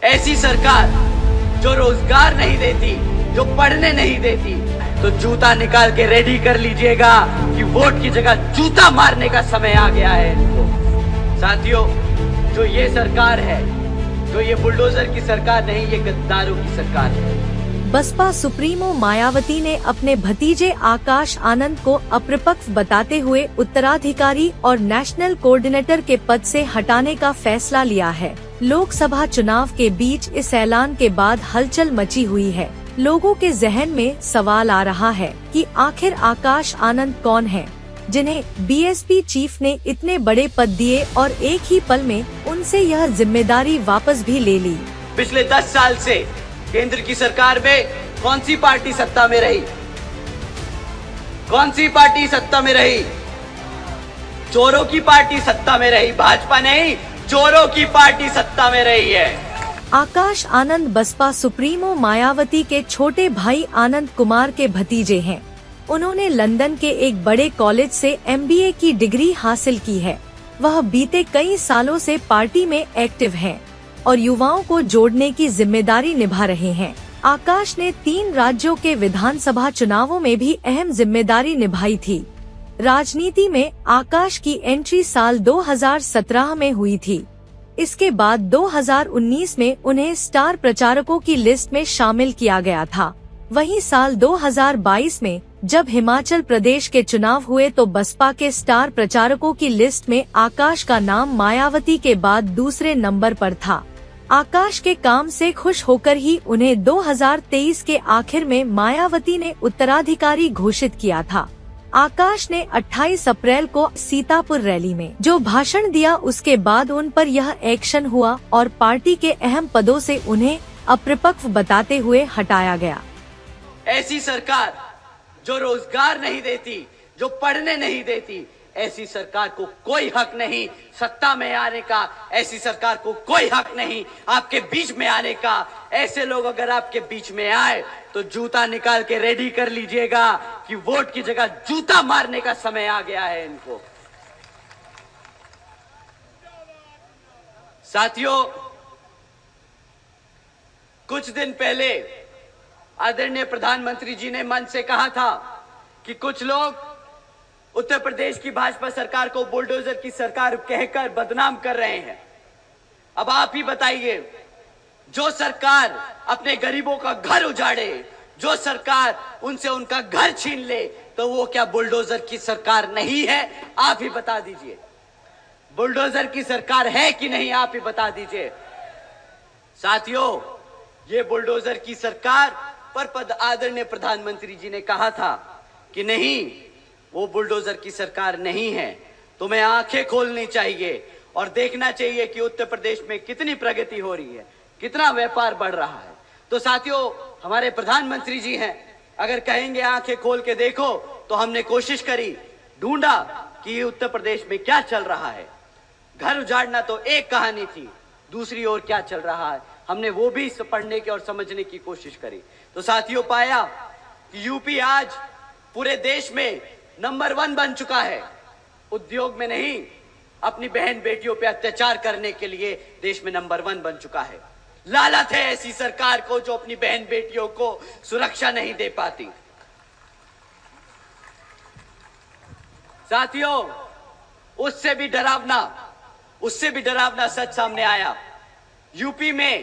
ऐसी सरकार जो रोजगार नहीं देती, जो पढ़ने नहीं देती, तो जूता निकाल के रेडी कर लीजिएगा कि वोट की जगह जूता मारने का समय आ गया है इनको। साथियों, जो ये सरकार है, जो ये बुलडोजर की सरकार नहीं, ये गद्दारों की सरकार है। बसपा सुप्रीमो मायावती ने अपने भतीजे आकाश आनंद को अप्रपक्ष बताते हुए उत्तराधिकारी और नेशनल कोऑर्डिनेटर के पद से हटाने का फैसला लिया है। लोकसभा चुनाव के बीच इस ऐलान के बाद हलचल मची हुई है। लोगों के जहन में सवाल आ रहा है कि आखिर आकाश आनंद कौन है, जिन्हें बीएसपी चीफ ने इतने बड़े पद दिए और एक ही पल में उनसे यह जिम्मेदारी वापस भी ले ली। पिछले 10 साल से केंद्र की सरकार में कौन सी पार्टी सत्ता में रही? कौन सी पार्टी सत्ता में रही? चोरों की पार्टी सत्ता में रही, भाजपा नहीं, चोरों की पार्टी सत्ता में रही है। आकाश आनंद बसपा सुप्रीमो मायावती के छोटे भाई आनंद कुमार के भतीजे हैं। उन्होंने लंदन के एक बड़े कॉलेज से MBA की डिग्री हासिल की है। वह बीते कई सालों से पार्टी में एक्टिव हैं और युवाओं को जोड़ने की जिम्मेदारी निभा रहे हैं। आकाश ने 3 राज्यों के विधानसभा चुनावों में भी अहम जिम्मेदारी निभाई थी। राजनीति में आकाश की एंट्री साल 2017 में हुई थी। इसके बाद 2019 में उन्हें स्टार प्रचारकों की लिस्ट में शामिल किया गया था। वहीं साल 2022 में जब हिमाचल प्रदेश के चुनाव हुए तो बसपा के स्टार प्रचारकों की लिस्ट में आकाश का नाम मायावती के बाद दूसरे नंबर पर था। आकाश के काम से खुश होकर ही उन्हें 2023 के आखिर में मायावती ने उत्तराधिकारी घोषित किया था। आकाश ने 28 अप्रैल को सीतापुर रैली में जो भाषण दिया, उसके बाद उन पर यह एक्शन हुआ और पार्टी के अहम पदों से उन्हें अप्रपक्ष बताते हुए हटाया गया। ऐसी सरकार जो रोजगार नहीं देती, जो पढ़ने नहीं देती, ऐसी सरकार को कोई हक नहीं सत्ता में आने का। ऐसी सरकार को कोई हक नहीं आपके बीच में आने का। ऐसे लोग अगर आपके बीच में आए तो जूता निकाल के रेडी कर लीजिएगा कि वोट की जगह जूता मारने का समय आ गया है इनको। साथियों, कुछ दिन पहले आदरणीय प्रधानमंत्री जी ने मन से कहा था कि कुछ लोग उत्तर प्रदेश की भाजपा सरकार को बुलडोजर की सरकार कहकर बदनाम कर रहे हैं। अब आप ही बताइए, जो सरकार अपने गरीबों का घर उजाड़े, जो सरकार उनसे उनका घर छीन ले, तो वो क्या बुलडोजर की सरकार नहीं है? आप ही बता दीजिए। बुलडोजर की सरकार है कि नहीं, आप ही बता दीजिए। साथियों, ये बुलडोजर की सरकार पर आदरणीय प्रधानमंत्री जी ने कहा था कि नहीं, वो बुलडोजर की सरकार नहीं है। तुम्हें आंखें खोलनी चाहिए और देखना चाहिए कि उत्तर प्रदेश में कितनी प्रगति हो रही है, कितना व्यापार बढ़ रहा है। तो साथियों, हमारे प्रधानमंत्री जी हैं, अगर कहेंगे आंखें खोल के देखो, तो हमने कोशिश करी, ढूंढा कि उत्तर प्रदेश में क्या चल रहा है। घर उजाड़ना तो एक कहानी थी, दूसरी ओर क्या चल रहा है हमने वो भी पढ़ने की और समझने की कोशिश करी। तो साथियों, पाया कि यूपी आज पूरे देश में नंबर 1 बन चुका है। उद्योग में नहीं, अपनी बहन बेटियों पे अत्याचार करने के लिए देश में नंबर 1 बन चुका है। लालच है ऐसी सरकार को जो अपनी बहन बेटियों को सुरक्षा नहीं दे पाती। साथियों, उससे भी डरावना सच सामने आया। यूपी में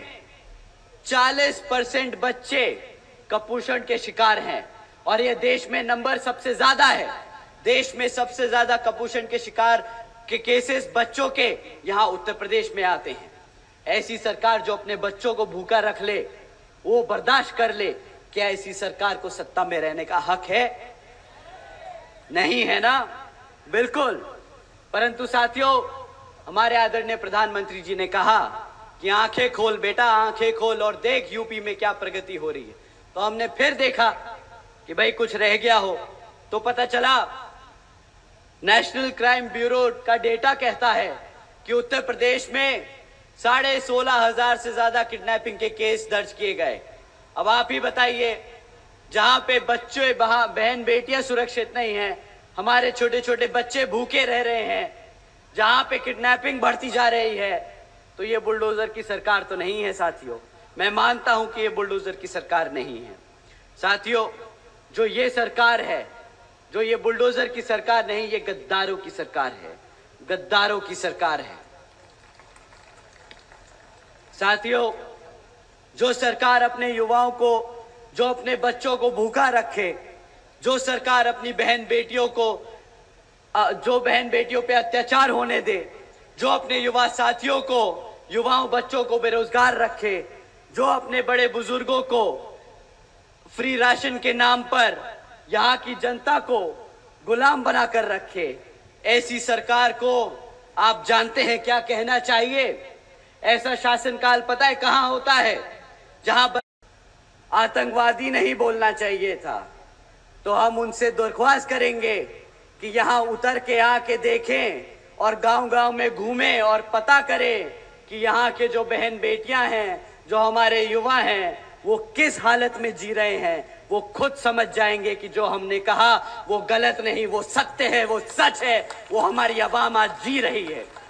40% बच्चे कुपोषण के शिकार हैं और यह देश में नंबर सबसे ज्यादा है। देश में सबसे ज्यादा कुपोषण के शिकार के केसेस बच्चों के यहां उत्तर प्रदेश में आते हैं। ऐसी सरकार जो अपने बच्चों को भूखा रख ले, वो बर्दाश्त कर ले, क्या ऐसी सरकार को सत्ता में रहने का हक है? नहीं है ना? बिल्कुल। परंतु साथियों, हमारे आदरणीय प्रधानमंत्री जी ने कहा कि आंखें खोल बेटा, आंखें खोल और देख यूपी में क्या प्रगति हो रही है। तो हमने फिर देखा कि भाई कुछ रह गया हो, तो पता चला नेशनल क्राइम ब्यूरो का डेटा कहता है कि उत्तर प्रदेश में 16,500 से ज्यादा किडनैपिंग के केस दर्ज किए गए। अब आप ही बताइए, जहां पे बच्चे बहन बेटियां सुरक्षित नहीं हैं, हमारे छोटे छोटे बच्चे भूखे रह रहे हैं, जहां पे किडनैपिंग बढ़ती जा रही है, तो ये बुलडोजर की सरकार तो नहीं है साथियों। मैं मानता हूं कि ये बुलडोजर की सरकार नहीं है साथियों। जो ये सरकार है, जो ये बुलडोजर की सरकार नहीं, ये गद्दारों की सरकार है, गद्दारों की सरकार है साथियों। जो सरकार अपने युवाओं को, जो अपने बच्चों को भूखा रखे, जो सरकार अपनी बहन बेटियों को, जो बहन बेटियों पे अत्याचार होने दे, जो अपने युवा साथियों को, युवाओं बच्चों को बेरोजगार रखे, जो अपने बड़े बुजुर्गों को फ्री राशन के नाम पर यहाँ की जनता को गुलाम बनाकर रखे, ऐसी सरकार को आप जानते हैं क्या कहना चाहिए? ऐसा शासनकाल पता है कहां होता है? जहां आतंकवादी नहीं बोलना चाहिए था। तो हम उनसे दरख्वास्त करेंगे कि यहां उतर के आके देखें और गांव-गांव में घूमें और पता करें कि यहाँ के जो बहन बेटियां हैं, जो हमारे युवा हैं, वो किस हालत में जी रहे हैं। वो खुद समझ जाएंगे कि जो हमने कहा वो गलत नहीं, वो सत्य है, वो सच है, वो हमारी आवाम आज जी रही है।